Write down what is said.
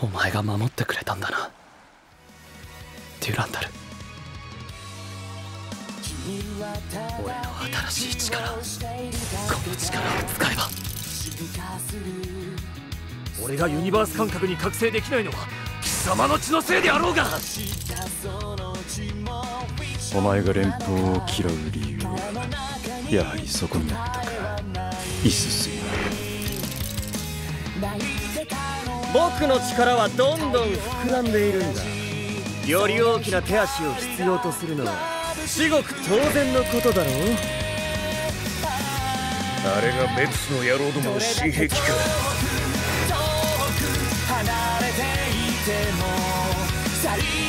お前が守ってくれたんだな、デュランダル。俺の新しい力、この力を使えば。 俺がユニバース感覚に覚醒できないのは貴様の血のせいであろうが。 お前が連邦を嫌う理由はやはりそこにあったか、イススイ。 僕の力はどんどん膨らんでいるんだ。より大きな手足を必要とするのは至極当然のことだろう。 あれがメプスの野郎どもの新兵器か。 離れていても